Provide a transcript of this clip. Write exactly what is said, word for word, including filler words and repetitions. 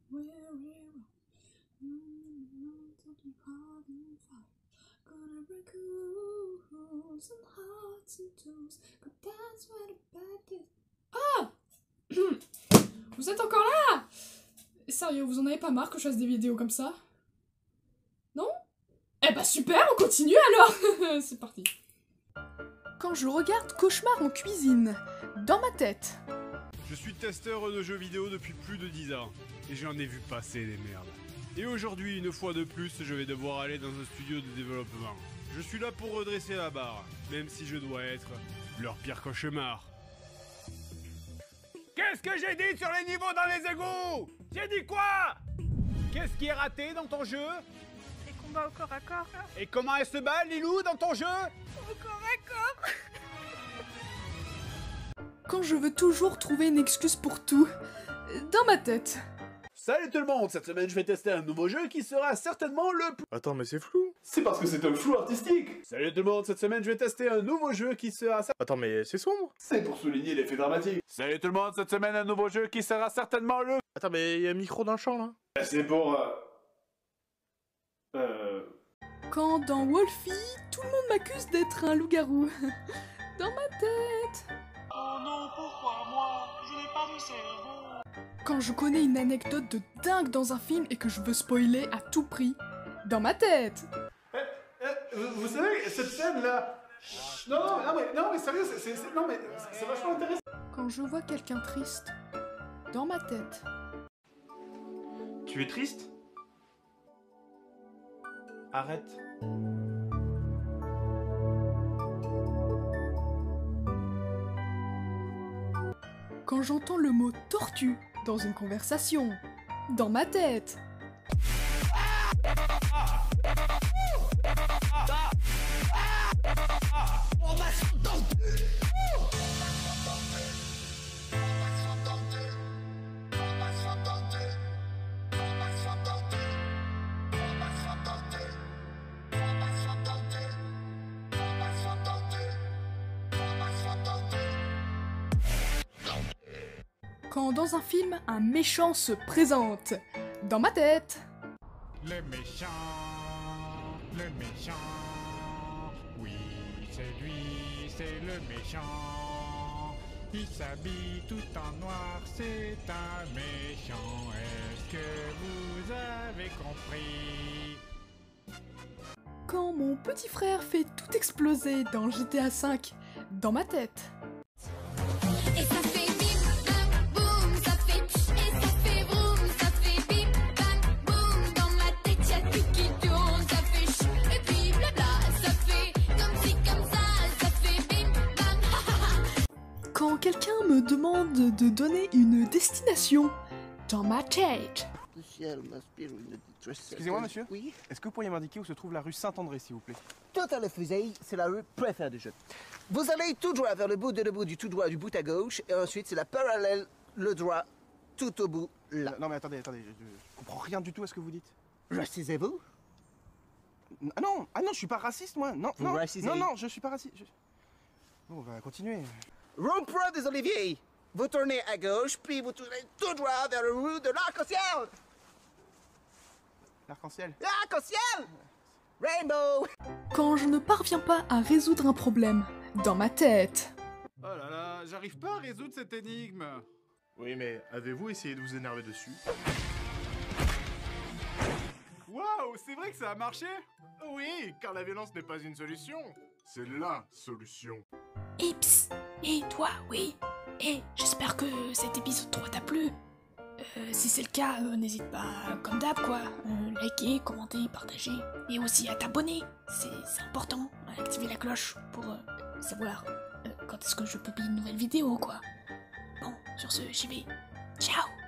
Ah vous êtes encore là? Sérieux, vous en avez pas marre que je fasse des vidéos comme ça? Non? Eh bah super, on continue alors. C'est parti. Quand je regarde Cauchemar en cuisine, dans ma tête. Je suis testeur de jeux vidéo depuis plus de dix ans, et j'en ai vu passer des merdes. Et aujourd'hui, une fois de plus, je vais devoir aller dans un studio de développement. Je suis là pour redresser la barre, même si je dois être leur pire cauchemar. Qu'est-ce que j'ai dit sur les niveaux dans les égouts? J'ai dit quoi? Qu'est-ce qui est raté dans ton jeu? Les combats au corps à corps. Et comment elle se bat, Lilou, dans ton jeu? Au corps à corps. Quand je veux toujours trouver une excuse pour tout, dans ma tête. Salut tout le monde, cette semaine je vais tester un nouveau jeu qui sera certainement le plus... Attends, mais c'est flou. C'est parce que c'est un flou artistique. Salut tout le monde, cette semaine je vais tester un nouveau jeu qui sera... Attends, mais c'est sombre. C'est pour souligner l'effet dramatique. Salut tout le monde, cette semaine un nouveau jeu qui sera certainement le... Attends, mais il y a un micro dans le champ, là. C'est pour... Euh... euh... Quand dans Wolfie, tout le monde m'accuse d'être un loup-garou. Dans ma tête. Oh non, pourquoi moi? Je n'ai pas de cerveau. Quand je connais une anecdote de dingue dans un film et que je veux spoiler à tout prix. Dans ma tête. Eh, eh, vous, vous savez, cette scène-là... Non, non, non, mais, non, mais sérieux, c'est, c'est, non, mais c'est vachement intéressant. Quand je vois quelqu'un triste. Dans ma tête. Tu es triste? Arrête. Quand j'entends le mot tortue dans une conversation. Dans ma tête. Quand dans un film, un méchant se présente. Dans ma tête. Le méchant, le méchant. Oui, c'est lui, c'est le méchant. Il s'habille tout en noir, c'est un méchant. Est-ce que vous avez compris? Quand mon petit frère fait tout exploser dans G T A cinq. Dans ma tête. Et ça fait bim, bam, boum, ça fait tch, et ça fait vroom, ça fait bim, bam, boum, dans ma tête y'a tout qui tourne, ça fait ch, et puis blabla, ça fait comme ci, comme ça, ça fait bim, bam, ha ha ha. Quand quelqu'un me demande de donner une destination. Dans ma tête. Excusez-moi monsieur. Oui. Est-ce que vous pourriez m'indiquer où se trouve la rue Saint-André s'il vous plaît? Tout à la fusée, c'est la rue préférée du jeu. Vous allez tout droit vers le bout de le bout du tout droit du bout à gauche, et ensuite c'est la parallèle, le droit, tout au bout, là. Non mais attendez, attendez, je, je comprends rien du tout à ce que vous dites. Racisez-vous? Ah non, ah non, je suis pas raciste moi. Non, Vous non, racisez. non, non, je suis pas raciste. je- Bon, on va continuer. Rond-point des Oliviers. Vous tournez à gauche, puis vous tournez tout droit vers le rue de l'Arc-en-Ciel. L'arc-en-ciel. L'arc-en-ciel! Rainbow! Quand je ne parviens pas à résoudre un problème. Dans ma tête. Oh là là, j'arrive pas à résoudre cette énigme. Oui, mais avez-vous essayé de vous énerver dessus? Waouh, c'est vrai que ça a marché. Oui, car la violence n'est pas une solution. C'est LA solution. Ips, et toi, oui. Et j'espère que cet épisode trois t'a plu. Euh, si c'est le cas, euh, n'hésite pas, comme d'hab quoi, euh, liker, commenter, partager, et aussi à t'abonner, c'est important, à activer la cloche pour euh, savoir euh, quand est-ce que je publie une nouvelle vidéo quoi. Bon, sur ce, j'y vais. Ciao.